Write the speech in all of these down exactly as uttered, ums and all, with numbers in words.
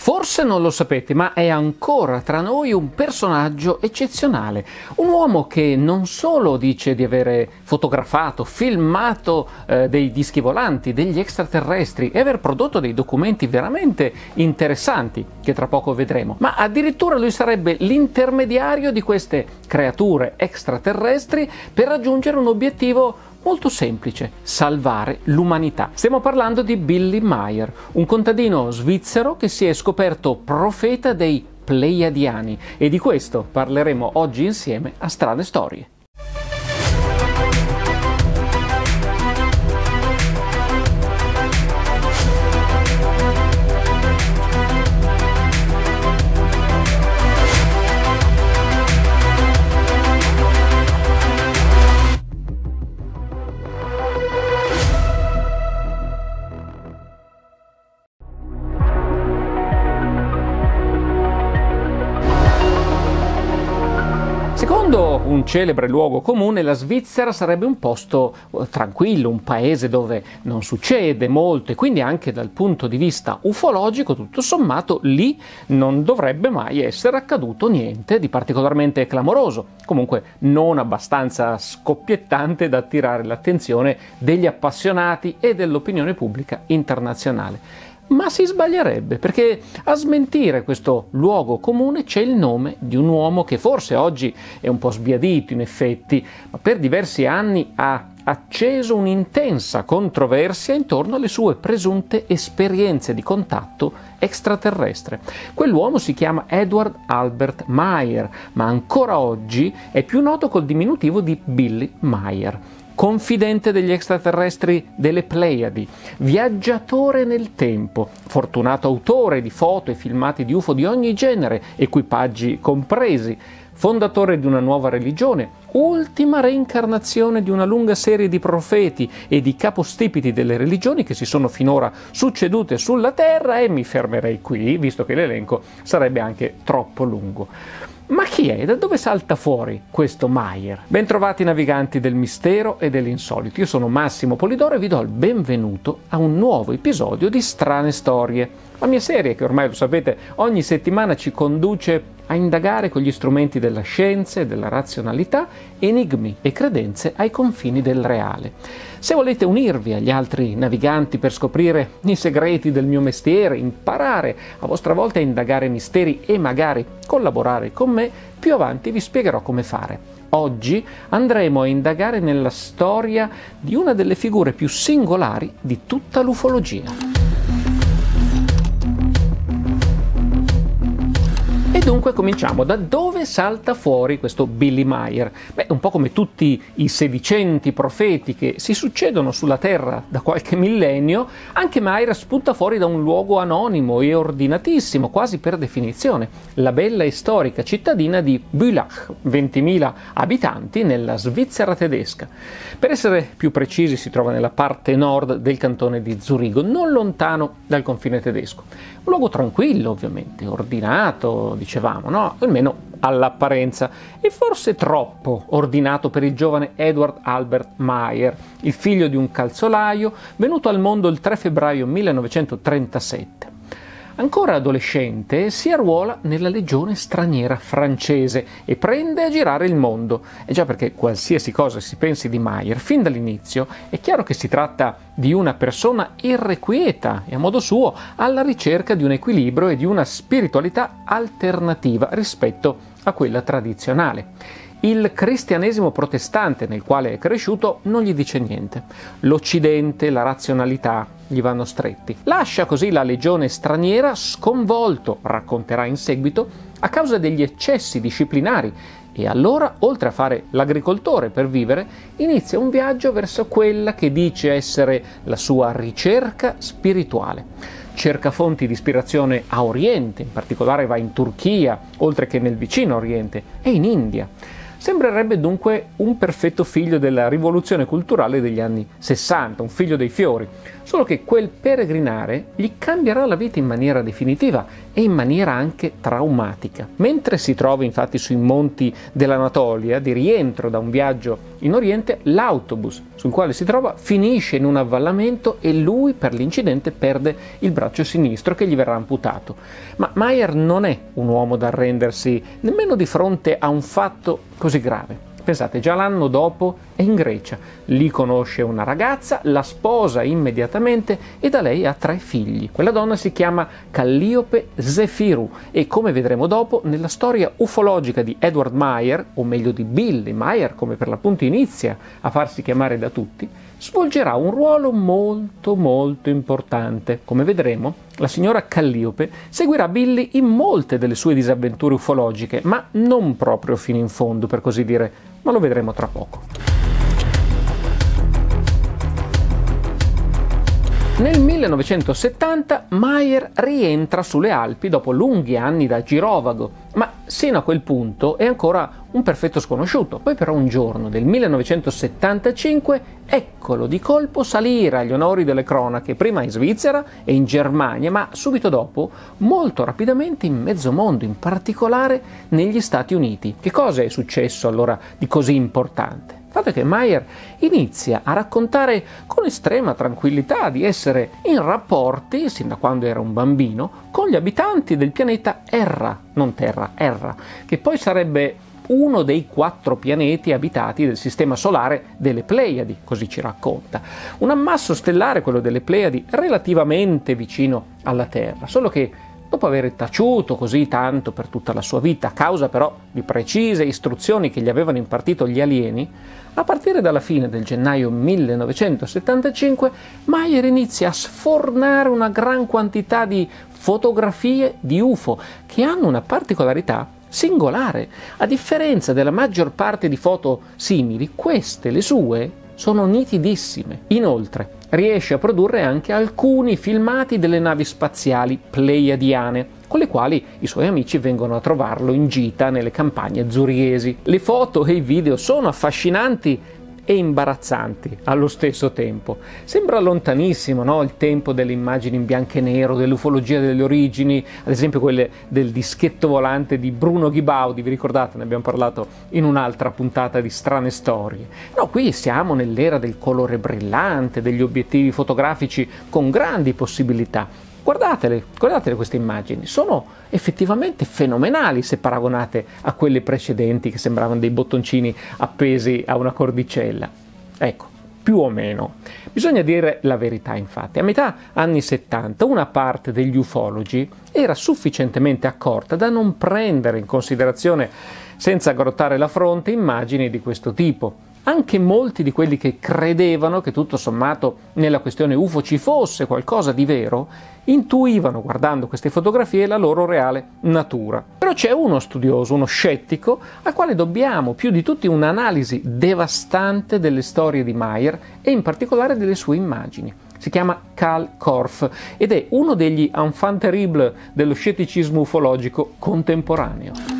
Forse non lo sapete, ma è ancora tra noi un personaggio eccezionale, un uomo che non solo dice di avere fotografato, filmato eh, dei dischi volanti, degli extraterrestri e aver prodotto dei documenti veramente interessanti, che tra poco vedremo, ma addirittura lui sarebbe l'intermediario di queste creature extraterrestri per raggiungere un obiettivo molto semplice: salvare l'umanità. Stiamo parlando di Billy Meier, un contadino svizzero che si è scoperto profeta dei Pleiadiani, e di questo parleremo oggi insieme a Strane Storie. Secondo un celebre luogo comune, la Svizzera sarebbe un posto tranquillo, un paese dove non succede molto, e quindi anche dal punto di vista ufologico, tutto sommato, lì non dovrebbe mai essere accaduto niente di particolarmente clamoroso, comunque non abbastanza scoppiettante da attirare l'attenzione degli appassionati e dell'opinione pubblica internazionale. Ma si sbaglierebbe, perché a smentire questo luogo comune c'è il nome di un uomo che forse oggi è un po' sbiadito in effetti, ma per diversi anni ha acceso un'intensa controversia intorno alle sue presunte esperienze di contatto extraterrestre. Quell'uomo si chiama Edward Albert Meier, ma ancora oggi è più noto col diminutivo di Billy Meier. Confidente degli extraterrestri delle Pleiadi, viaggiatore nel tempo, fortunato autore di foto e filmati di U F O di ogni genere, equipaggi compresi, fondatore di una nuova religione, ultima reincarnazione di una lunga serie di profeti e di capostipiti delle religioni che si sono finora succedute sulla Terra, e mi fermerei qui, visto che l'elenco sarebbe anche troppo lungo. Ma chi è? Da dove salta fuori questo Meier? Bentrovati naviganti del mistero e dell'insolito. Io sono Massimo Polidoro e vi do il benvenuto a un nuovo episodio di Strane Storie, la mia serie che, ormai lo sapete, ogni settimana ci conduce a indagare con gli strumenti della scienza e della razionalità enigmi e credenze ai confini del reale. Se volete unirvi agli altri naviganti per scoprire i segreti del mio mestiere, imparare a vostra volta a indagare misteri e magari collaborare con me, più avanti vi spiegherò come fare. Oggi andremo a indagare nella storia di una delle figure più singolari di tutta l'ufologia. E dunque cominciamo. Da dove salta fuori questo Billy Meier? Beh, un po' come tutti i sedicenti profeti che si succedono sulla Terra da qualche millennio, anche Meier spunta fuori da un luogo anonimo e ordinatissimo, quasi per definizione, la bella e storica cittadina di Bülach, ventimila abitanti nella Svizzera tedesca. Per essere più precisi, si trova nella parte nord del cantone di Zurigo, non lontano dal confine tedesco. Un luogo tranquillo, ovviamente, ordinato, dicevamo, no? Almeno all'apparenza, e forse troppo ordinato per il giovane Edward Albert Meier, il figlio di un calzolaio venuto al mondo il tre febbraio millenovecentotrentasette. Ancora adolescente si arruola nella legione straniera francese e prende a girare il mondo. E già, perché qualsiasi cosa si pensi di Meier, fin dall'inizio è chiaro che si tratta di una persona irrequieta e a modo suo alla ricerca di un equilibrio e di una spiritualità alternativa rispetto a quella tradizionale. Il cristianesimo protestante nel quale è cresciuto non gli dice niente. L'Occidente, la razionalità gli vanno stretti. Lascia così la legione straniera sconvolto, racconterà in seguito, a causa degli eccessi disciplinari, e allora, oltre a fare l'agricoltore per vivere, inizia un viaggio verso quella che dice essere la sua ricerca spirituale. Cerca fonti di ispirazione a Oriente, in particolare va in Turchia, oltre che nel vicino Oriente, e in India. Sembrerebbe dunque un perfetto figlio della rivoluzione culturale degli anni sessanta, un figlio dei fiori, solo che quel peregrinare gli cambierà la vita in maniera definitiva e in maniera anche traumatica. Mentre si trova infatti sui monti dell'Anatolia, di rientro da un viaggio in Oriente, l'autobus sul quale si trova finisce in un avvallamento e lui per l'incidente perde il braccio sinistro che gli verrà amputato. Ma Meyer non è un uomo da arrendersi nemmeno di fronte a un fatto così grave. Pensate, già l'anno dopo è in Grecia, lì conosce una ragazza, la sposa immediatamente e da lei ha tre figli. Quella donna si chiama Calliope Zefiru e, come vedremo dopo, nella storia ufologica di Edward Meyer, o meglio di Billy Meyer, come per l'appunto inizia a farsi chiamare da tutti, svolgerà un ruolo molto molto importante. Come vedremo, la signora Calliope seguirà Billy in molte delle sue disavventure ufologiche, ma non proprio fino in fondo, per così dire, ma lo vedremo tra poco. Nel millenovecentosettanta Meyer rientra sulle Alpi dopo lunghi anni da girovago, ma sino a quel punto è ancora un perfetto sconosciuto. Poi però un giorno del millenovecentosettantacinque eccolo di colpo salire agli onori delle cronache, prima in Svizzera e in Germania, ma subito dopo molto rapidamente in mezzo mondo, in particolare negli Stati Uniti. Che cosa è successo allora di così importante? Il fatto è che Meyer inizia a raccontare con estrema tranquillità di essere in rapporti, sin da quando era un bambino, con gli abitanti del pianeta Erra, non Terra, Erra, che poi sarebbe uno dei quattro pianeti abitati del sistema solare delle Pleiadi, così ci racconta. Un ammasso stellare, quello delle Pleiadi, relativamente vicino alla Terra, solo che dopo aver taciuto così tanto per tutta la sua vita, a causa però di precise istruzioni che gli avevano impartito gli alieni, a partire dalla fine del gennaio millenovecentosettantacinque, Meyer inizia a sfornare una gran quantità di fotografie di U F O che hanno una particolarità singolare. A differenza della maggior parte di foto simili, queste, le sue, sono nitidissime. Inoltre, riesce a produrre anche alcuni filmati delle navi spaziali pleiadiane, con le quali i suoi amici vengono a trovarlo in gita nelle campagne zuriesi. Le foto e i video sono affascinanti e imbarazzanti allo stesso tempo. Sembra lontanissimo, no? Il tempo delle immagini in bianco e nero, dell'ufologia delle origini, ad esempio quelle del dischetto volante di Bruno Ghibaudi, vi ricordate? Ne abbiamo parlato in un'altra puntata di Strane Storie. No, qui siamo nell'era del colore brillante, degli obiettivi fotografici con grandi possibilità. Guardatele, guardatele queste immagini, sono effettivamente fenomenali se paragonate a quelle precedenti che sembravano dei bottoncini appesi a una cordicella. Ecco, più o meno. Bisogna dire la verità, infatti. A metà anni settanta una parte degli ufologi era sufficientemente accorta da non prendere in considerazione, senza aggrottare la fronte, immagini di questo tipo. Anche molti di quelli che credevano che tutto sommato nella questione U F O ci fosse qualcosa di vero, intuivano guardando queste fotografie la loro reale natura. Però c'è uno studioso, uno scettico, al quale dobbiamo più di tutti un'analisi devastante delle storie di Meyer e in particolare delle sue immagini. Si chiama Karl Korff ed è uno degli enfants terribles dello scetticismo ufologico contemporaneo.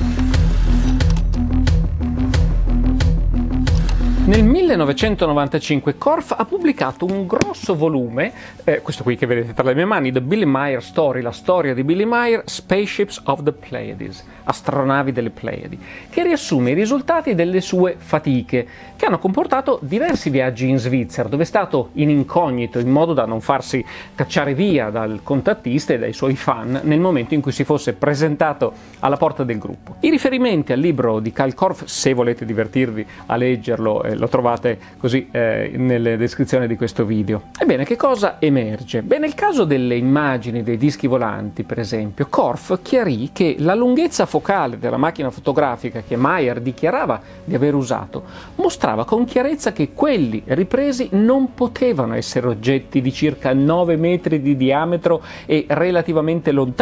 Nel millenovecentonovantacinque Korff ha pubblicato un grosso volume, eh, questo qui che vedete tra le mie mani, The Billy Meyer Story, la storia di Billy Meyer, Spaceships of the Pleiades, astronavi delle Pleiadi, che riassume i risultati delle sue fatiche, che hanno comportato diversi viaggi in Svizzera, dove è stato in incognito, in modo da non farsi cacciare via dal contattista e dai suoi fan nel momento in cui si fosse presentato alla porta del gruppo. I riferimenti al libro di Karl Korff, se volete divertirvi a leggerlo, lo trovate così eh, nelle descrizioni di questo video. Ebbene, che cosa emerge? Beh, nel caso delle immagini dei dischi volanti, per esempio, Korff chiarì che la lunghezza focale della macchina fotografica che Meyer dichiarava di aver usato mostrava con chiarezza che quelli ripresi non potevano essere oggetti di circa nove metri di diametro e relativamente lontani,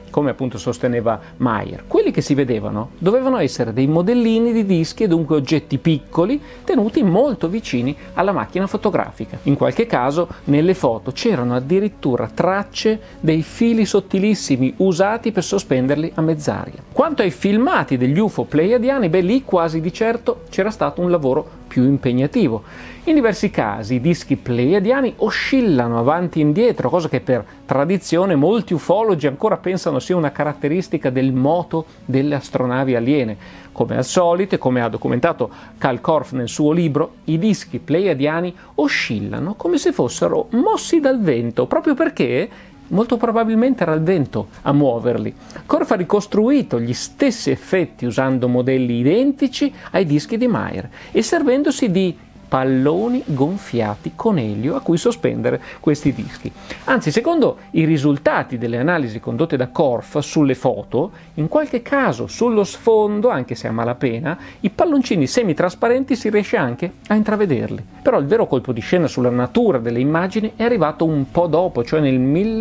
come appunto sosteneva Meyer. Quelli che si vedevano dovevano essere dei modellini di dischi e dunque oggetti piccoli tenuti molto vicini alla macchina fotografica. In qualche caso nelle foto c'erano addirittura tracce dei fili sottilissimi usati per sospenderli a mezz'aria. Quanto ai filmati degli U F O pleiadiani, beh, lì quasi di certo c'era stato un lavoro più impegnativo. In diversi casi i dischi pleiadiani oscillano avanti e indietro, cosa che per tradizione molti ufologi ancora pensano sia una caratteristica del moto delle astronavi aliene. Come al solito, e come ha documentato Cal Korff nel suo libro, i dischi pleiadiani oscillano come se fossero mossi dal vento, proprio perché molto probabilmente era il vento a muoverli. Korff ha ricostruito gli stessi effetti usando modelli identici ai dischi di Meyer e servendosi di palloni gonfiati con elio a cui sospendere questi dischi. Anzi, secondo i risultati delle analisi condotte da Korff sulle foto, in qualche caso sullo sfondo, anche se a malapena, i palloncini semitrasparenti si riesce anche a intravederli. Però il vero colpo di scena sulla natura delle immagini è arrivato un po' dopo, cioè nel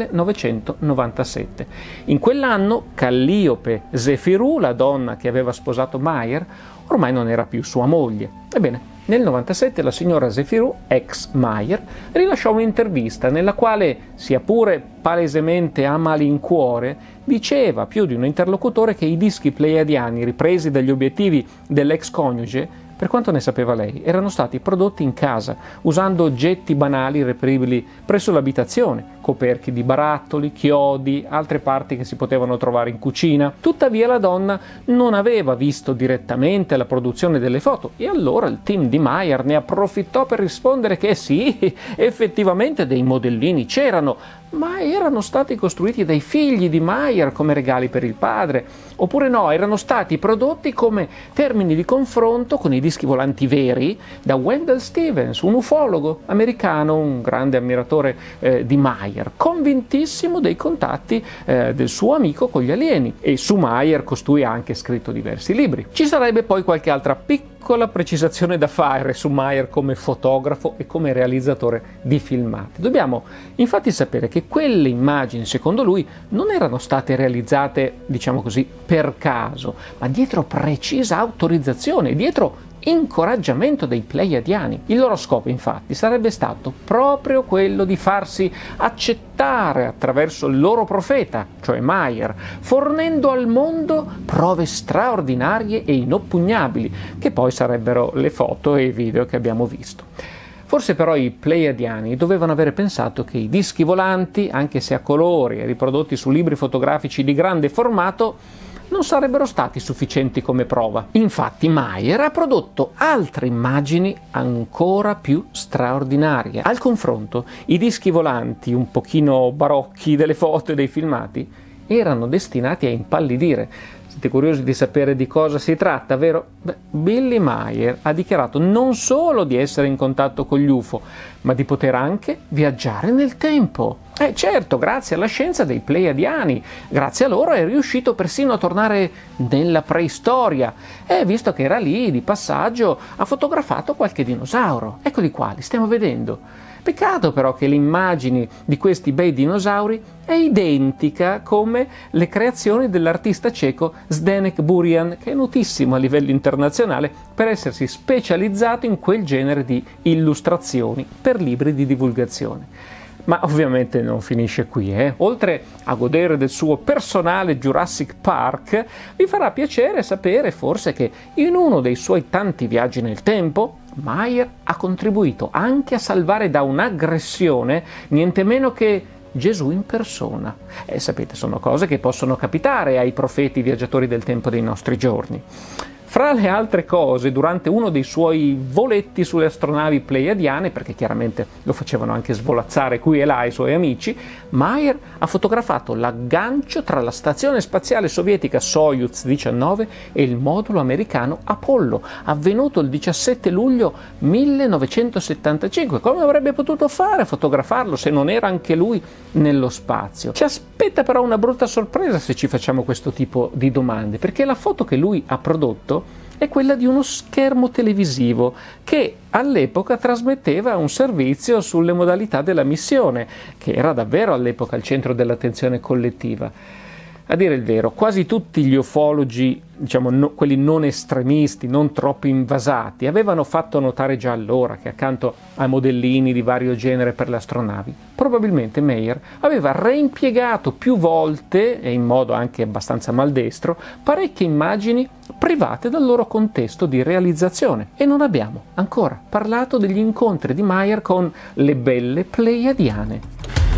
millenovecentonovantasette. In quell'anno Calliope Zefirou, la donna che aveva sposato Meyer, ormai non era più sua moglie. Ebbene, nel novantasette la signora Zefirou, ex Meyer, rilasciò un'intervista nella quale, sia pure palesemente a malincuore, diceva più di un interlocutore che i dischi pleiadiani ripresi dagli obiettivi dell'ex coniuge, per quanto ne sapeva lei, erano stati prodotti in casa, usando oggetti banali reperibili presso l'abitazione, coperchi di barattoli, chiodi, altre parti che si potevano trovare in cucina. Tuttavia la donna non aveva visto direttamente la produzione delle foto e allora il team di Meyer ne approfittò per rispondere che sì, effettivamente dei modellini c'erano, ma erano stati costruiti dai figli di Meyer come regali per il padre, oppure no, erano stati prodotti come termini di confronto con i dischi volanti veri da Wendell Stevens, un ufologo americano, un grande ammiratore eh, di Meyer, convintissimo dei contatti eh, del suo amico con gli alieni, e su Meyer costui ha anche scritto diversi libri. Ci sarebbe poi qualche altra piccola Piccola precisazione da fare su Meyer come fotografo e come realizzatore di filmati. Dobbiamo infatti sapere che quelle immagini, secondo lui, non erano state realizzate, diciamo così, per caso, ma dietro precisa autorizzazione, dietro incoraggiamento dei pleiadiani. Il loro scopo, infatti, sarebbe stato proprio quello di farsi accettare attraverso il loro profeta, cioè Meyer, fornendo al mondo prove straordinarie e inoppugnabili, che poi sarebbero le foto e i video che abbiamo visto. Forse però i pleiadiani dovevano avere pensato che i dischi volanti, anche se a colori e riprodotti su libri fotografici di grande formato, non sarebbero stati sufficienti come prova. Infatti Meyer ha prodotto altre immagini ancora più straordinarie. Al confronto, i dischi volanti un pochino barocchi delle foto e dei filmati erano destinati a impallidire. Siete curiosi di sapere di cosa si tratta, vero? Beh, Billy Meyer ha dichiarato non solo di essere in contatto con gli U F O, ma di poter anche viaggiare nel tempo. Eh certo, grazie alla scienza dei pleiadiani, grazie a loro è riuscito persino a tornare nella preistoria e, visto che era lì di passaggio, ha fotografato qualche dinosauro. Eccoli qua, li stiamo vedendo. Peccato però che l'immagine di questi bei dinosauri è identica come le creazioni dell'artista ceco Zdeněk Burian, che è notissimo a livello internazionale per essersi specializzato in quel genere di illustrazioni per libri di divulgazione. Ma ovviamente non finisce qui, eh? Oltre a godere del suo personale Jurassic Park, vi farà piacere sapere forse che in uno dei suoi tanti viaggi nel tempo, Meyer ha contribuito anche a salvare da un'aggressione niente meno che Gesù in persona. E sapete, sono cose che possono capitare ai profeti viaggiatori del tempo dei nostri giorni. Fra le altre cose, durante uno dei suoi voletti sulle astronavi pleiadiane, perché chiaramente lo facevano anche svolazzare qui e là i suoi amici, Meyer ha fotografato l'aggancio tra la stazione spaziale sovietica Soyuz diciannove e il modulo americano Apollo, avvenuto il diciassette luglio millenovecentosettantacinque. Come avrebbe potuto fare a fotografarlo se non era anche lui nello spazio? Ci aspetta però una brutta sorpresa se ci facciamo questo tipo di domande, perché la foto che lui ha prodotto è quella di uno schermo televisivo che all'epoca trasmetteva un servizio sulle modalità della missione, che era davvero all'epoca al centro dell'attenzione collettiva. A dire il vero, quasi tutti gli ufologi, diciamo no, quelli non estremisti, non troppo invasati, avevano fatto notare già allora che accanto ai modellini di vario genere per le astronavi, probabilmente Meyer aveva reimpiegato più volte, e in modo anche abbastanza maldestro, parecchie immagini private dal loro contesto di realizzazione. E non abbiamo ancora parlato degli incontri di Meyer con le belle pleiadiane.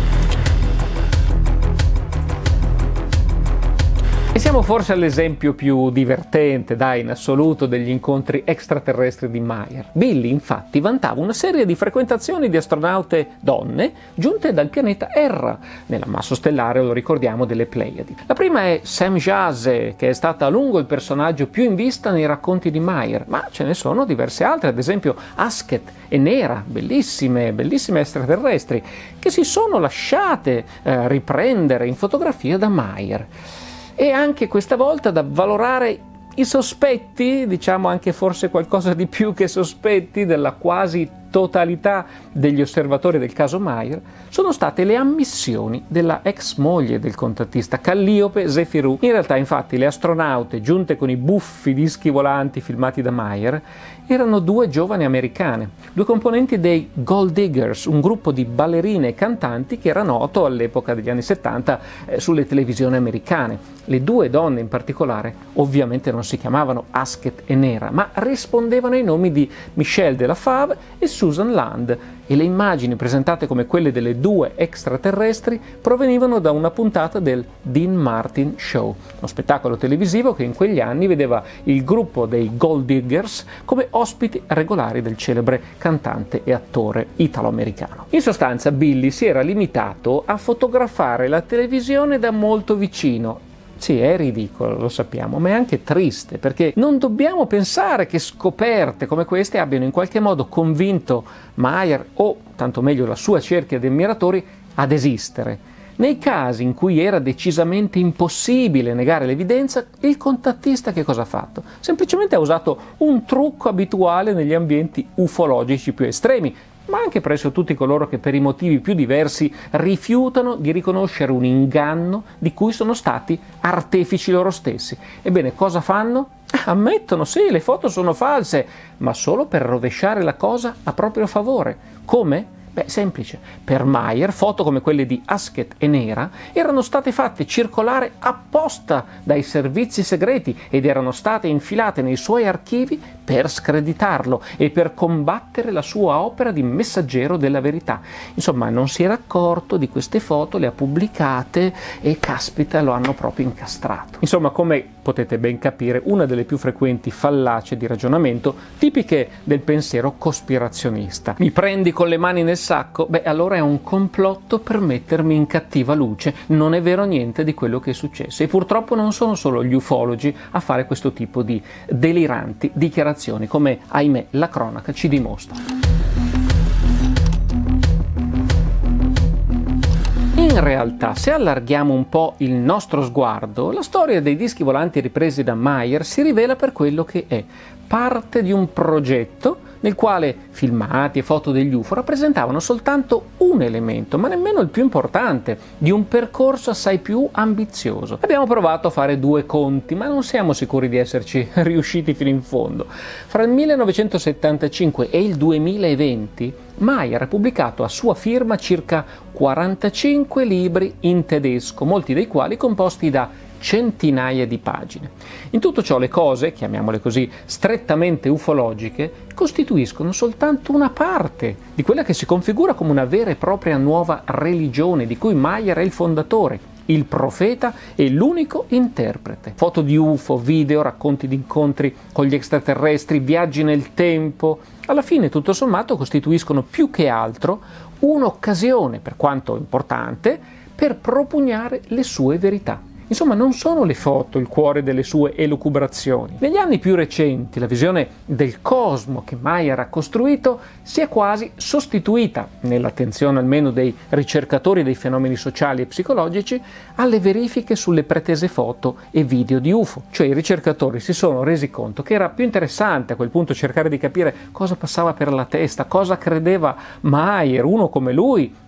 E siamo forse all'esempio più divertente, dai, in assoluto, degli incontri extraterrestri di Meyer. Billy, infatti, vantava una serie di frequentazioni di astronaute donne giunte dal pianeta Erra, nell'ammasso stellare, lo ricordiamo, delle Pleiadi. La prima è Sam Jase, che è stata a lungo il personaggio più in vista nei racconti di Meyer, ma ce ne sono diverse altre, ad esempio Asket e Nera, bellissime, bellissime extraterrestri, che si sono lasciate eh, riprendere in fotografia da Meyer. E anche questa volta da valorare i sospetti, diciamo anche forse qualcosa di più che sospetti, della quasi totalità degli osservatori del caso Meyer, sono state le ammissioni della ex moglie del contattista, Calliope Zefirou. In realtà, infatti, le astronaute giunte con i buffi dischi volanti filmati da Meyer erano due giovani americane, due componenti dei Gold Diggers, un gruppo di ballerine e cantanti che era noto all'epoca degli anni settanta eh, sulle televisioni americane. Le due donne in particolare ovviamente non si chiamavano Asket e Nera, ma rispondevano ai nomi di Michelle de la Fave e Susan Land, e le immagini presentate come quelle delle due extraterrestri provenivano da una puntata del Dean Martin Show, uno spettacolo televisivo che in quegli anni vedeva il gruppo dei Gold Diggers come ospiti regolari del celebre cantante e attore italo-americano. In sostanza, Billy si era limitato a fotografare la televisione da molto vicino. Sì, è ridicolo, lo sappiamo, ma è anche triste, perché non dobbiamo pensare che scoperte come queste abbiano in qualche modo convinto Meyer, o tanto meglio la sua cerchia di ammiratori, ad esistere. Nei casi in cui era decisamente impossibile negare l'evidenza, il contattista che cosa ha fatto? Semplicemente ha usato un trucco abituale negli ambienti ufologici più estremi, ma anche presso tutti coloro che per i motivi più diversi rifiutano di riconoscere un inganno di cui sono stati artefici loro stessi. Ebbene, cosa fanno? Ammettono, sì, le foto sono false, ma solo per rovesciare la cosa a proprio favore. Come? Beh, semplice. Per Meyer, foto come quelle di Asket e Nera erano state fatte circolare apposta dai servizi segreti ed erano state infilate nei suoi archivi per screditarlo e per combattere la sua opera di messaggero della verità. Insomma, non si era accorto di queste foto, le ha pubblicate e, caspita, lo hanno proprio incastrato. Insomma, come potete ben capire, una delle più frequenti fallacie di ragionamento tipiche del pensiero cospirazionista. Mi prendi con le mani nel sacco? Beh, allora è un complotto per mettermi in cattiva luce. Non è vero niente di quello che è successo. E purtroppo non sono solo gli ufologi a fare questo tipo di deliranti dichiarazioni, come, ahimè, la cronaca ci dimostra. In realtà, se allarghiamo un po' il nostro sguardo, la storia dei dischi volanti ripresi da Meyer si rivela per quello che è: parte di un progetto nel quale filmati e foto degli U F O rappresentavano soltanto un elemento, ma nemmeno il più importante, di un percorso assai più ambizioso. Abbiamo provato a fare due conti, ma non siamo sicuri di esserci riusciti fino in fondo. Fra il millenovecentosettantacinque e il duemilaventi, Meyer ha pubblicato a sua firma circa quarantacinque libri in tedesco, molti dei quali composti da centinaia di pagine. In tutto ciò le cose, chiamiamole così, strettamente ufologiche, costituiscono soltanto una parte di quella che si configura come una vera e propria nuova religione di cui Meyer è il fondatore, il profeta e l'unico interprete. Foto di U F O, video, racconti di incontri con gli extraterrestri, viaggi nel tempo, alla fine tutto sommato costituiscono più che altro un'occasione, per quanto importante, per propugnare le sue verità. Insomma, non sono le foto il cuore delle sue elucubrazioni. Negli anni più recenti, la visione del cosmo che Meyer ha costruito si è quasi sostituita, nell'attenzione almeno dei ricercatori dei fenomeni sociali e psicologici, alle verifiche sulle pretese foto e video di U F O. Cioè, i ricercatori si sono resi conto che era più interessante a quel punto cercare di capire cosa passava per la testa, cosa credeva Meyer, uno come lui,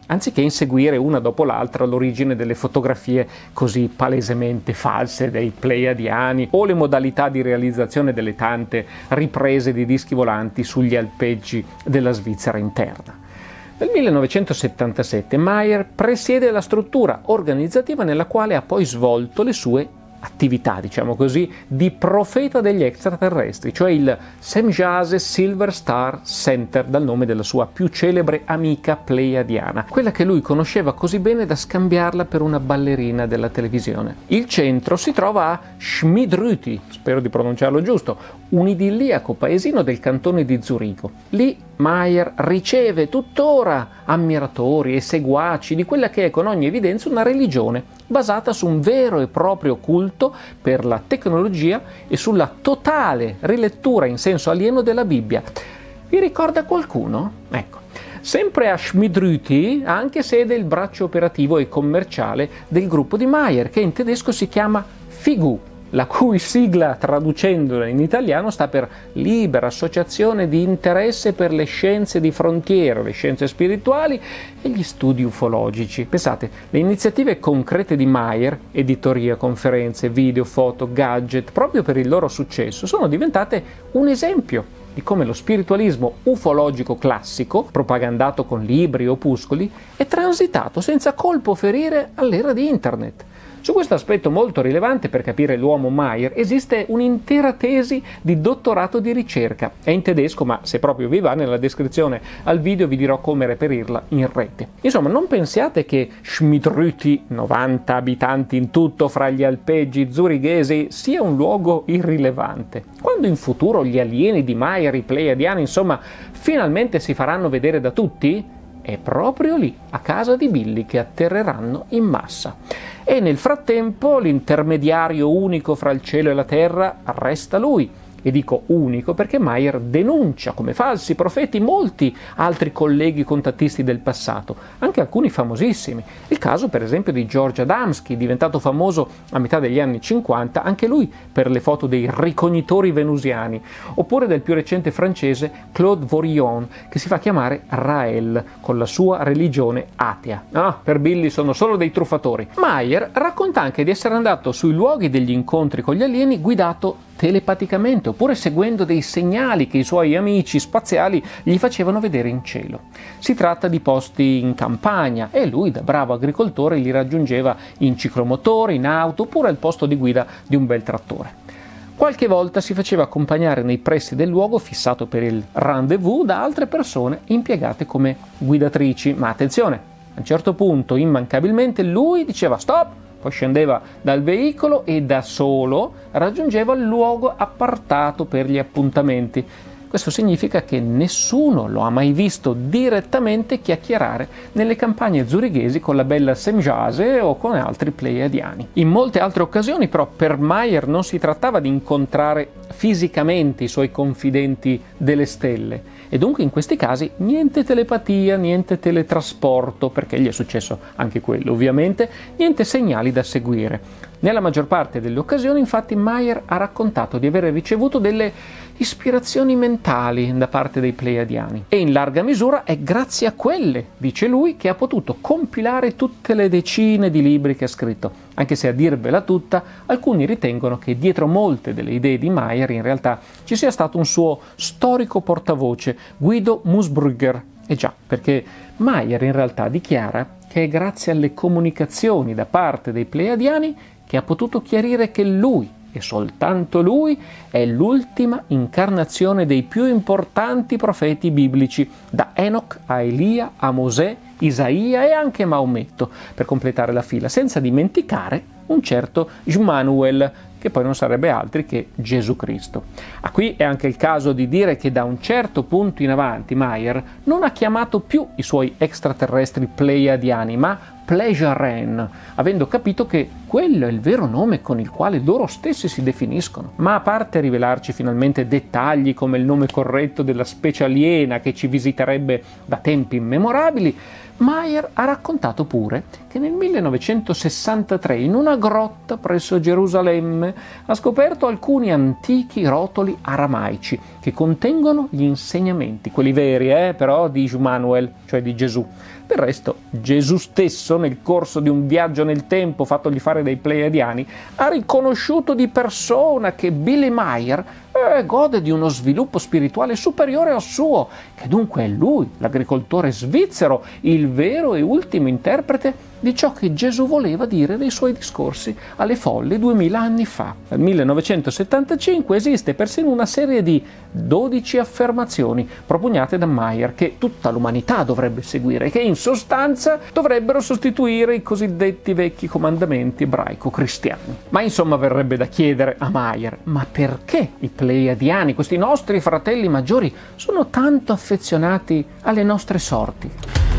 anziché inseguire una dopo l'altra l'origine delle fotografie così palesemente false dei pleiadiani o le modalità di realizzazione delle tante riprese di dischi volanti sugli alpeggi della Svizzera interna. Nel millenovecentosettantasette Meyer presiede la struttura organizzativa nella quale ha poi svolto le sue attività, diciamo così, di profeta degli extraterrestri, cioè il Semjase Silver Star Center, dal nome della sua più celebre amica pleiadiana, quella che lui conosceva così bene da scambiarla per una ballerina della televisione. Il centro si trova a Schmidrüti, spero di pronunciarlo giusto, un idilliaco paesino del cantone di Zurigo. Lì Meyer riceve tuttora ammiratori e seguaci di quella che è con ogni evidenza una religione basata su un vero e proprio culto per la tecnologia e sulla totale rilettura in senso alieno della Bibbia. Vi ricorda qualcuno? Ecco. Sempre a Schmidrüti ha anche sede il braccio operativo e commerciale del gruppo di Meyer, che in tedesco si chiama F I G U, la cui sigla, traducendola in italiano, sta per Libera Associazione di Interesse per le Scienze di Frontiera, le Scienze Spirituali e gli Studi Ufologici. Pensate, le iniziative concrete di Meyer, editoria, conferenze, video, foto, gadget, proprio per il loro successo, sono diventate un esempio di come lo spiritualismo ufologico classico, propagandato con libri e opuscoli, è transitato senza colpo ferire all'era di Internet. Su questo aspetto molto rilevante per capire l'uomo Meyer esiste un'intera tesi di dottorato di ricerca. È in tedesco, ma se proprio vi va, nella descrizione al video vi dirò come reperirla in rete. Insomma, non pensiate che Schmidrüti, novanta abitanti in tutto fra gli alpeggi zurighesi, sia un luogo irrilevante. Quando in futuro gli alieni di Meyer, i pleiadiani, insomma, finalmente si faranno vedere da tutti, è proprio lì, a casa di Billy, che atterreranno in massa. E nel frattempo l'intermediario unico fra il cielo e la terra resta lui. E dico unico perché Meyer denuncia come falsi profeti molti altri colleghi contattisti del passato, anche alcuni famosissimi. Il caso per esempio di George Adamski, diventato famoso a metà degli anni cinquanta, anche lui per le foto dei ricognitori venusiani, oppure del più recente francese Claude Vorillon, che si fa chiamare Raël, con la sua religione atea. Ah, per Billy sono solo dei truffatori. Meyer racconta anche di essere andato sui luoghi degli incontri con gli alieni guidato telepaticamente, oppure seguendo dei segnali che i suoi amici spaziali gli facevano vedere in cielo. Si tratta di posti in campagna e lui, da bravo agricoltore, li raggiungeva in ciclomotore, in auto, oppure al posto di guida di un bel trattore. Qualche volta si faceva accompagnare nei pressi del luogo fissato per il rendezvous da altre persone impiegate come guidatrici, ma attenzione, a un certo punto immancabilmente lui diceva stop, poi scendeva dal veicolo e da solo raggiungeva il luogo appartato per gli appuntamenti. Questo significa che nessuno lo ha mai visto direttamente chiacchierare nelle campagne zurighesi con la bella Semjase o con altri pleiadiani. In molte altre occasioni però per Meyer non si trattava di incontrare fisicamente i suoi confidenti delle stelle, e dunque in questi casi niente telepatia, niente teletrasporto, perché gli è successo anche quello ovviamente, niente segnali da seguire. Nella maggior parte delle occasioni infatti Meyer ha raccontato di aver ricevuto delle ispirazioni mentali da parte dei pleiadiani, e in larga misura è grazie a quelle, dice lui, che ha potuto compilare tutte le decine di libri che ha scritto, anche se a dirvela tutta alcuni ritengono che dietro molte delle idee di Meyer in realtà ci sia stato un suo storico portavoce, Guido Musbrugger. E già, perché Meyer in realtà dichiara che è grazie alle comunicazioni da parte dei pleiadiani che ha potuto chiarire che lui, e soltanto lui, è l'ultima incarnazione dei più importanti profeti biblici, da Enoch a Elia a Mosè, Isaia e anche Maometto, per completare la fila, senza dimenticare un certo Immanuel, che poi non sarebbe altri che Gesù Cristo. A qui è anche il caso di dire che da un certo punto in avanti Meyer non ha chiamato più i suoi extraterrestri pleiadiani, ma Pleijaren, avendo capito che quello è il vero nome con il quale loro stessi si definiscono. Ma a parte rivelarci finalmente dettagli come il nome corretto della specie aliena che ci visiterebbe da tempi immemorabili, Mayer ha raccontato pure che nel millenovecentosessantatré in una grotta presso Gerusalemme ha scoperto alcuni antichi rotoli aramaici che contengono gli insegnamenti, quelli veri eh, però di Immanuel, cioè di Gesù. Del resto Gesù stesso nel corso di un viaggio nel tempo fatogli fare dai Pleiadiani ha riconosciuto di persona che Billy Mayer eh, gode di uno sviluppo spirituale superiore al suo, che dunque è lui, l'agricoltore svizzero, il vero e ultimo interprete di ciò che Gesù voleva dire nei suoi discorsi alle folle duemila anni fa. Nel millenovecentosettantacinque esiste persino una serie di dodici affermazioni propugnate da Mayer che tutta l'umanità dovrebbe seguire, che in sostanza dovrebbero sostituire i cosiddetti vecchi comandamenti ebraico-cristiani. Ma insomma verrebbe da chiedere a Mayer, ma perché i Pleiadiani, questi nostri fratelli maggiori, sono tanto affezionati alle nostre sorti?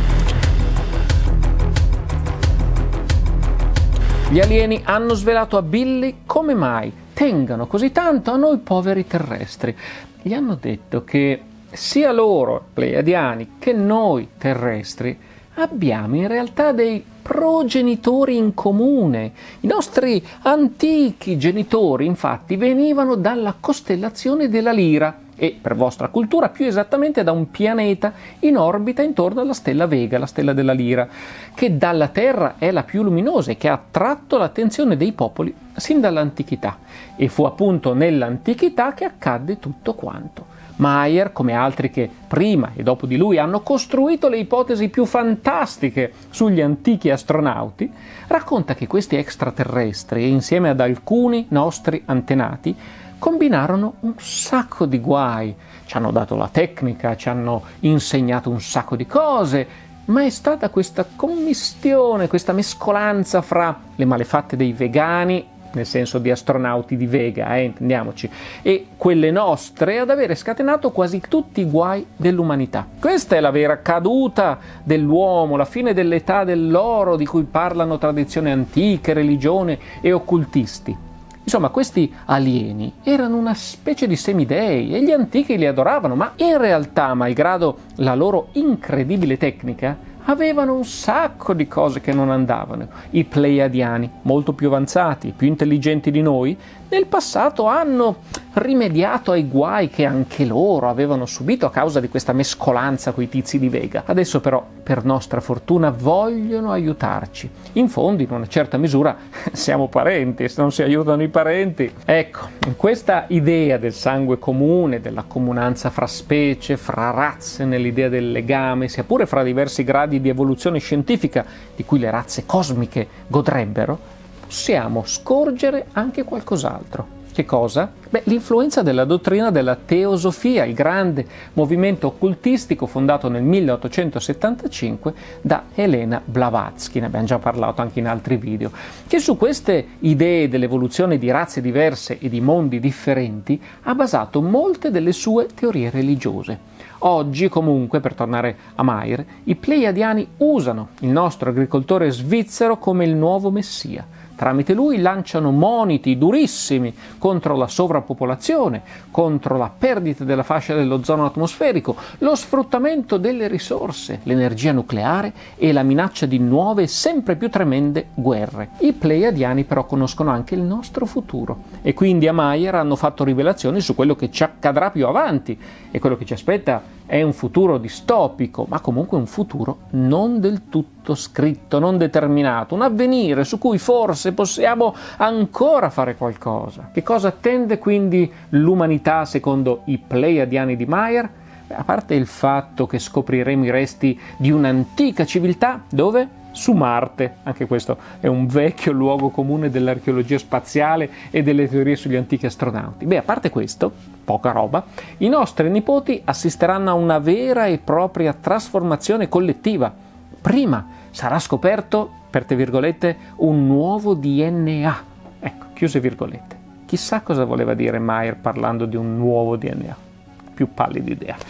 Gli alieni hanno svelato a Billy come mai tengano così tanto a noi poveri terrestri. Gli hanno detto che sia loro, Pleiadiani, che noi terrestri abbiamo in realtà dei progenitori in comune. I nostri antichi genitori, infatti, venivano dalla costellazione della Lira e, per vostra cultura, più esattamente da un pianeta in orbita intorno alla stella Vega, la stella della Lira, che dalla Terra è la più luminosa e che ha attratto l'attenzione dei popoli sin dall'antichità. E fu appunto nell'antichità che accadde tutto quanto. Mayer, come altri che prima e dopo di lui hanno costruito le ipotesi più fantastiche sugli antichi astronauti, racconta che questi extraterrestri, insieme ad alcuni nostri antenati, combinarono un sacco di guai. Ci hanno dato la tecnica, ci hanno insegnato un sacco di cose, ma è stata questa commistione, questa mescolanza fra le malefatte dei vegani, nel senso di astronauti di Vega, eh, intendiamoci, e quelle nostre ad avere scatenato quasi tutti i guai dell'umanità. Questa è la vera caduta dell'uomo, la fine dell'età dell'oro di cui parlano tradizioni antiche, religione e occultisti. Insomma, questi alieni erano una specie di semidei e gli antichi li adoravano, ma in realtà, malgrado la loro incredibile tecnica, avevano un sacco di cose che non andavano. I Pleiadiani, molto più avanzati, più intelligenti di noi, nel passato hanno rimediato ai guai che anche loro avevano subito a causa di questa mescolanza coi tizi di Vega. Adesso però, per nostra fortuna, vogliono aiutarci. In fondo, in una certa misura, siamo parenti, se non si aiutano i parenti. Ecco, in questa idea del sangue comune, della comunanza fra specie, fra razze, nell'idea del legame, sia pure fra diversi gradi di evoluzione scientifica di cui le razze cosmiche godrebbero, possiamo scorgere anche qualcos'altro. Che cosa? Beh, l'influenza della dottrina della teosofia, il grande movimento occultistico fondato nel milleottocentosettantacinque da Helena Blavatsky, ne abbiamo già parlato anche in altri video, che su queste idee dell'evoluzione di razze diverse e di mondi differenti ha basato molte delle sue teorie religiose. Oggi, comunque, per tornare a Mayer, i Pleiadiani usano il nostro agricoltore svizzero come il nuovo messia. Tramite lui lanciano moniti durissimi contro la sovrappopolazione, contro la perdita della fascia dell'ozono atmosferico, lo sfruttamento delle risorse, l'energia nucleare e la minaccia di nuove e sempre più tremende guerre. I Pleiadiani però conoscono anche il nostro futuro e quindi a Mayer hanno fatto rivelazioni su quello che ci accadrà più avanti e quello che ci aspetta è un futuro distopico, ma comunque un futuro non del tutto scritto, non determinato, un avvenire su cui forse possiamo ancora fare qualcosa. Che cosa attende quindi l'umanità secondo i Pleiadiani di Mayer? Beh, a parte il fatto che scopriremo i resti di un'antica civiltà, dove? Su Marte, anche questo è un vecchio luogo comune dell'archeologia spaziale e delle teorie sugli antichi astronauti. Beh, a parte questo, poca roba, i nostri nipoti assisteranno a una vera e propria trasformazione collettiva. Prima sarà scoperto, aperte virgolette, un nuovo D N A. Ecco, chiuse virgolette. Chissà cosa voleva dire Mayer parlando di un nuovo D N A. Più pallida idea.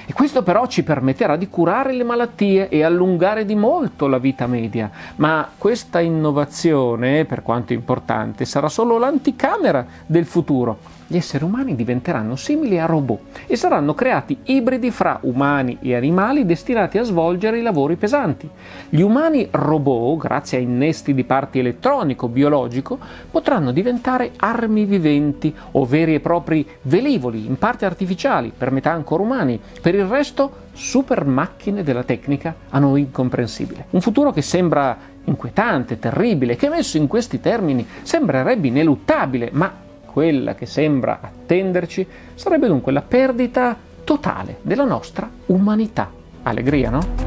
E questo però ci permetterà di curare le malattie e allungare di molto la vita media. Ma questa innovazione, per quanto importante, sarà solo l'anticamera del futuro. Gli esseri umani diventeranno simili a robot e saranno creati ibridi fra umani e animali destinati a svolgere i lavori pesanti. Gli umani robot, grazie a innesti di parti elettronico-biologico, potranno diventare armi viventi o veri e propri velivoli, in parte artificiali, per metà ancora umani, per il resto super macchine della tecnica a noi incomprensibile. Un futuro che sembra inquietante, terribile, che messo in questi termini sembrerebbe ineluttabile, ma quella che sembra attenderci sarebbe dunque la perdita totale della nostra umanità. Allegria, no?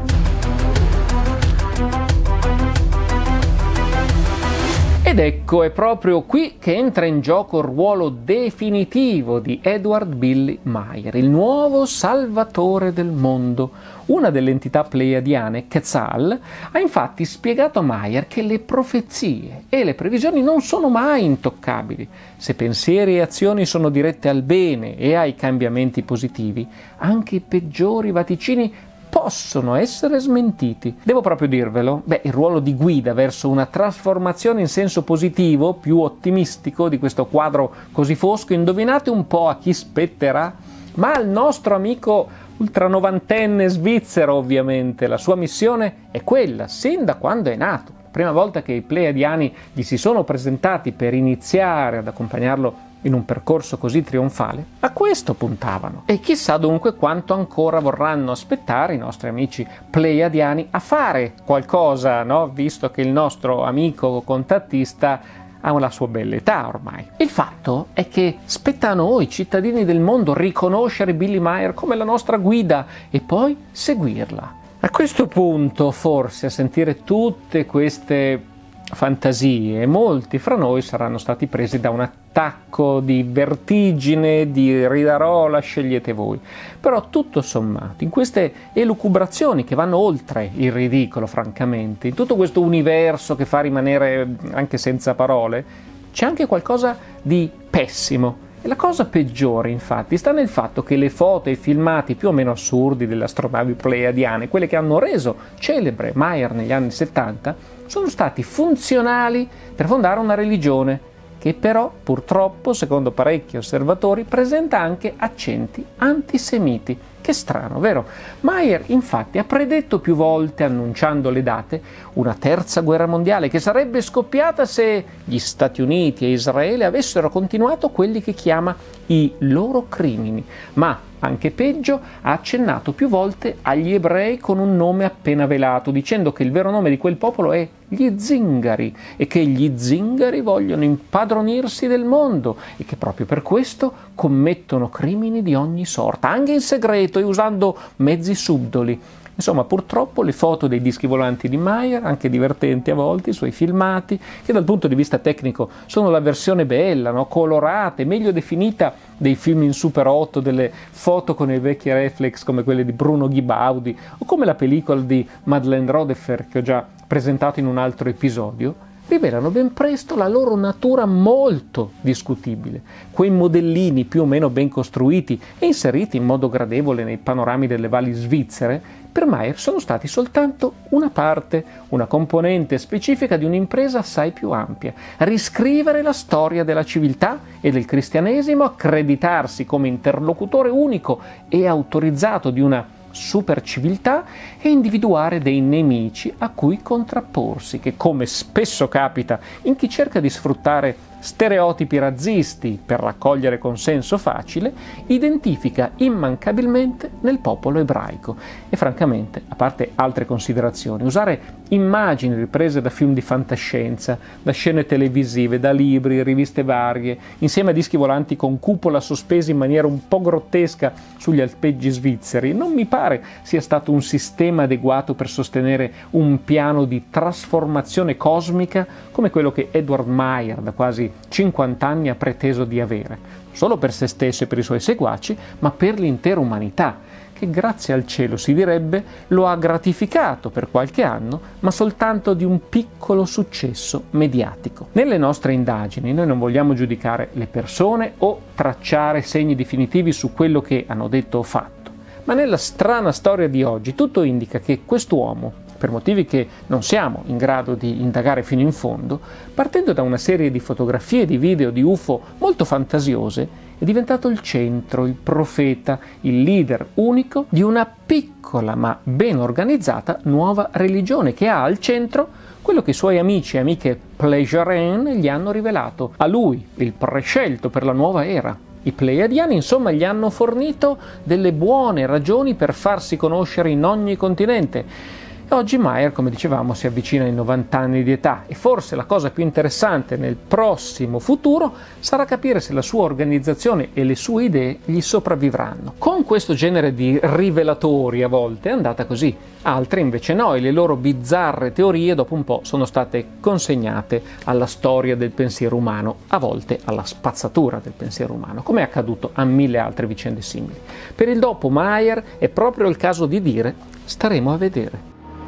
Ed ecco, è proprio qui che entra in gioco il ruolo definitivo di Edward Billy Meyer, il nuovo salvatore del mondo. Una delle entità pleiadiane, Quetzal, ha infatti spiegato a Meyer che le profezie e le previsioni non sono mai intoccabili. Se pensieri e azioni sono dirette al bene e ai cambiamenti positivi, anche i peggiori vaticini possono essere smentiti. Devo proprio dirvelo? Beh, il ruolo di guida verso una trasformazione in senso positivo, più ottimistico di questo quadro così fosco, indovinate un po' a chi spetterà? Ma al nostro amico ultranovantenne svizzero, ovviamente. La sua missione è quella, sin da quando è nato. La prima volta che i pleiadiani gli si sono presentati per iniziare ad accompagnarlo in un percorso così trionfale, a questo puntavano. E chissà dunque quanto ancora vorranno aspettare i nostri amici pleiadiani a fare qualcosa, no? Visto che il nostro amico contattista ha la sua bella età ormai. Il fatto è che spetta a noi, cittadini del mondo, riconoscere Billy Meyer come la nostra guida e poi seguirla. A questo punto, forse, a sentire tutte queste fantasie, molti fra noi saranno stati presi da un attacco di vertigine, di ridarola, scegliete voi. Però tutto sommato, in queste elucubrazioni che vanno oltre il ridicolo, francamente, in tutto questo universo che fa rimanere anche senza parole, c'è anche qualcosa di pessimo. E la cosa peggiore, infatti, sta nel fatto che le foto e i filmati più o meno assurdi delle astronavi pleiadiane, quelle che hanno reso celebre Meyer negli anni settanta, sono stati funzionali per fondare una religione che però, purtroppo, secondo parecchi osservatori, presenta anche accenti antisemiti. Che strano, vero? Meyer, infatti, ha predetto più volte, annunciando le date, una terza guerra mondiale che sarebbe scoppiata se gli Stati Uniti e Israele avessero continuato quelli che chiama i loro crimini. Ma, anche peggio, ha accennato più volte agli ebrei con un nome appena velato, dicendo che il vero nome di quel popolo è gli zingari e che gli zingari vogliono impadronirsi del mondo e che proprio per questo commettono crimini di ogni sorta, anche in segreto e usando mezzi subdoli. Insomma, purtroppo le foto dei dischi volanti di Meyer, anche divertenti a volte, i suoi filmati, che dal punto di vista tecnico sono la versione bella, no? Colorata e meglio definita dei film in Super otto, delle foto con i vecchi reflex come quelle di Bruno Ghibaudi o come la pellicola di Madeleine Rodefer che ho già presentato in un altro episodio, rivelano ben presto la loro natura molto discutibile. Quei modellini più o meno ben costruiti e inseriti in modo gradevole nei panorami delle valli svizzere, per Meyer sono stati soltanto una parte, una componente specifica di un'impresa assai più ampia: riscrivere la storia della civiltà e del cristianesimo, accreditarsi come interlocutore unico e autorizzato di una superciviltà e individuare dei nemici a cui contrapporsi, che, come spesso capita in chi cerca di sfruttare stereotipi razzisti per raccogliere consenso facile, identifica immancabilmente nel popolo ebraico. E francamente, a parte altre considerazioni, usare immagini riprese da film di fantascienza, da scene televisive, da libri, riviste varie, insieme a dischi volanti con cupola sospesi in maniera un po' grottesca sugli alpeggi svizzeri, non mi pare sia stato un sistema adeguato per sostenere un piano di trasformazione cosmica come quello che Edward Meyer da quasi cinquanta anni ha preteso di avere, solo per se stesso e per i suoi seguaci, ma per l'intera umanità, che grazie al cielo si direbbe lo ha gratificato per qualche anno, ma soltanto di un piccolo successo mediatico. Nelle nostre indagini noi non vogliamo giudicare le persone o tracciare segni definitivi su quello che hanno detto o fatto, Ma nella strana storia di oggi tutto indica che quest'uomo, per motivi che non siamo in grado di indagare fino in fondo, partendo da una serie di fotografie e di video di U F O molto fantasiose, è diventato il centro, il profeta, il leader unico di una piccola ma ben organizzata nuova religione che ha al centro quello che i suoi amici e amiche Plejarin gli hanno rivelato. A lui, il prescelto per la nuova era. I Pleiadiani, insomma, gli hanno fornito delle buone ragioni per farsi conoscere in ogni continente. Oggi Meyer, come dicevamo, si avvicina ai novanta anni di età e forse la cosa più interessante nel prossimo futuro sarà capire se la sua organizzazione e le sue idee gli sopravvivranno. Con questo genere di rivelatori a volte è andata così, altre invece no, e le loro bizzarre teorie dopo un po' sono state consegnate alla storia del pensiero umano, a volte alla spazzatura del pensiero umano, come è accaduto a mille altre vicende simili. Per il dopo Meyer è proprio il caso di dire: staremo a vedere.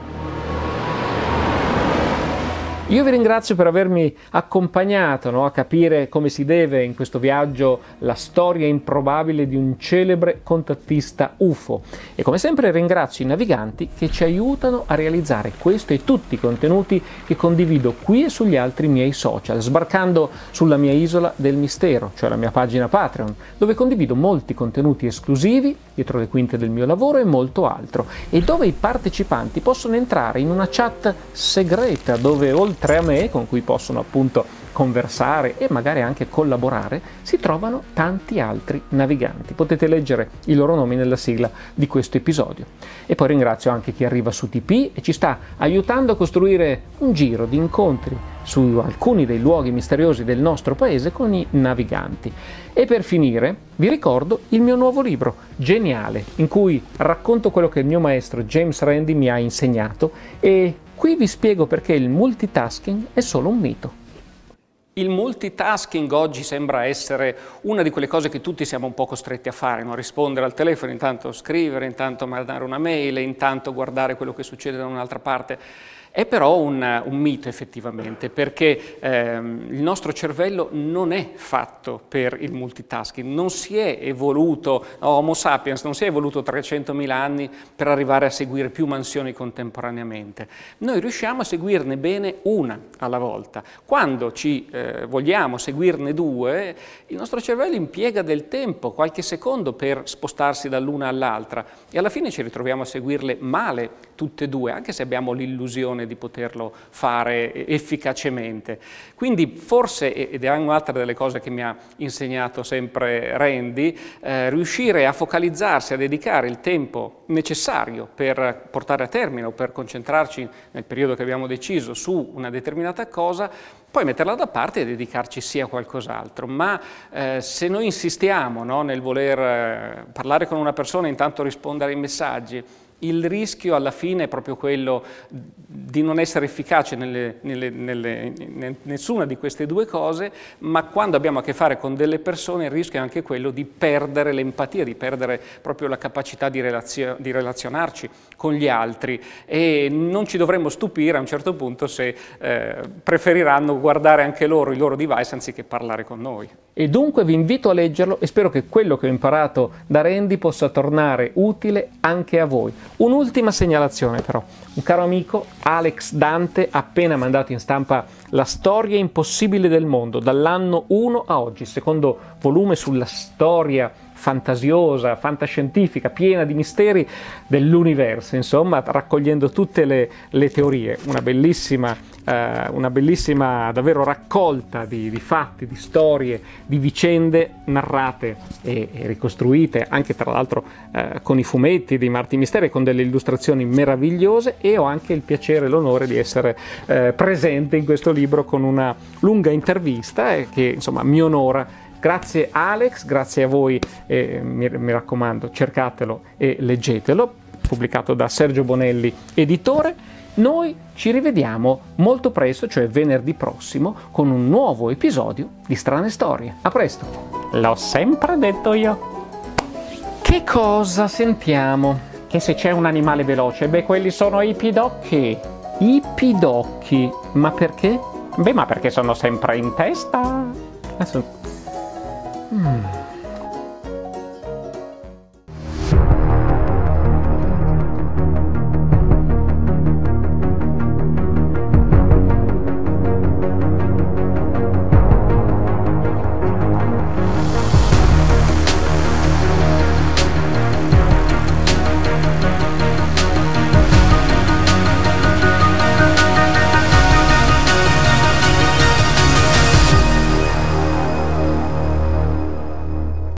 Io vi ringrazio per avermi accompagnato, no, a capire come si deve in questo viaggio la storia improbabile di un celebre contattista U F O e come sempre ringrazio i naviganti che ci aiutano a realizzare questo e tutti i contenuti che condivido qui e sugli altri miei social, sbarcando sulla mia isola del mistero, cioè la mia pagina Patreon, dove condivido molti contenuti esclusivi, dietro le quinte del mio lavoro e molto altro, e dove i partecipanti possono entrare in una chat segreta dove oltre a me, con cui possono appunto conversare e magari anche collaborare, si trovano tanti altri naviganti. Potete leggere i loro nomi nella sigla di questo episodio. E poi ringrazio anche chi arriva su T P e ci sta aiutando a costruire un giro di incontri su alcuni dei luoghi misteriosi del nostro paese con i naviganti. E per finire vi ricordo il mio nuovo libro, Geniale, in cui racconto quello che il mio maestro James Randi mi ha insegnato e qui vi spiego perché il multitasking è solo un mito. Il multitasking oggi sembra essere una di quelle cose che tutti siamo un po' costretti a fare, no? Rispondere al telefono, intanto scrivere, intanto mandare una mail, intanto guardare quello che succede da un'altra parte. È però un, un mito effettivamente, perché ehm, il nostro cervello non è fatto per il multitasking, non si è evoluto, Homo sapiens non si è evoluto trecentomila anni per arrivare a seguire più mansioni contemporaneamente. Noi riusciamo a seguirne bene una alla volta. Quando ci eh, vogliamo seguirne due, il nostro cervello impiega del tempo, qualche secondo, per spostarsi dall'una all'altra e alla fine ci ritroviamo a seguirle male tutte e due, anche se abbiamo l'illusione di poterlo fare efficacemente. Quindi forse, ed è anche un'altra delle cose che mi ha insegnato sempre Randi, eh, riuscire a focalizzarsi, a dedicare il tempo necessario per portare a termine o per concentrarci nel periodo che abbiamo deciso su una determinata cosa, poi metterla da parte e dedicarci sì a qualcos'altro. Ma eh, se noi insistiamo, no, nel voler eh, parlare con una persona e intanto rispondere ai messaggi, il rischio alla fine è proprio quello di non essere efficace nelle, nelle, nelle, in nessuna di queste due cose, ma quando abbiamo a che fare con delle persone il rischio è anche quello di perdere l'empatia, di perdere proprio la capacità di, relazio, di relazionarci con gli altri e non ci dovremmo stupire a un certo punto se eh, preferiranno guardare anche loro i loro device anziché parlare con noi. E dunque vi invito a leggerlo e spero che quello che ho imparato da Randi possa tornare utile anche a voi. Un'ultima segnalazione però, un caro amico, Alex Dante, ha appena mandato in stampa La storia impossibile del mondo, dall'anno uno a oggi, il secondo volume sulla storia fantasiosa, fantascientifica, piena di misteri dell'universo, insomma, raccogliendo tutte le, le teorie, una bellissima, eh, una bellissima davvero raccolta di, di fatti, di storie, di vicende narrate e, e ricostruite, anche tra l'altro eh, con i fumetti di Marti Misteri, con delle illustrazioni meravigliose, e ho anche il piacere e l'onore di essere eh, presente in questo libro con una lunga intervista eh, che insomma mi onora. Grazie Alex, grazie a voi, eh, mi, mi raccomando, cercatelo e leggetelo, pubblicato da Sergio Bonelli, editore. Noi ci rivediamo molto presto, cioè venerdì prossimo, con un nuovo episodio di Strane Storie. A presto! L'ho sempre detto io! Che cosa sentiamo? Che se c'è un animale veloce, beh, quelli sono i pidocchi. I pidocchi. Ma perché? Beh, ma perché sono sempre in testa. Adesso... Mm.